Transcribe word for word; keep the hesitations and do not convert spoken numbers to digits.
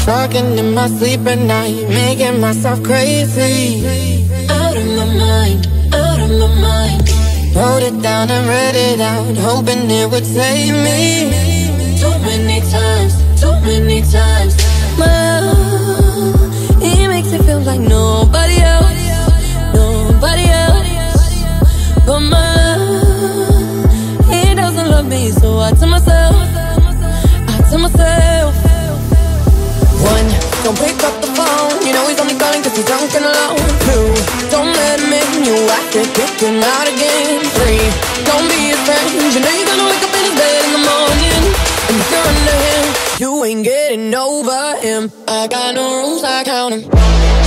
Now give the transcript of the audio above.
Talking in my sleep at night, making myself crazy. Out of my mind, out of my mind. Wrote it down and read it out, hoping it would save me. Too many times, too many times. My love, it makes me feel like nobody else, nobody else but my love. He doesn't love me, so I tell myself, I tell myself. One, don't pick up the phone, you know he's only calling cause he's drunk and alone. Two, don't let him in, you have to kick him out again. Three, don't be his friend, you know you're gonna wake up in his bed in the morning. And if you're under him, you ain't getting over him. I got no rules, I count him.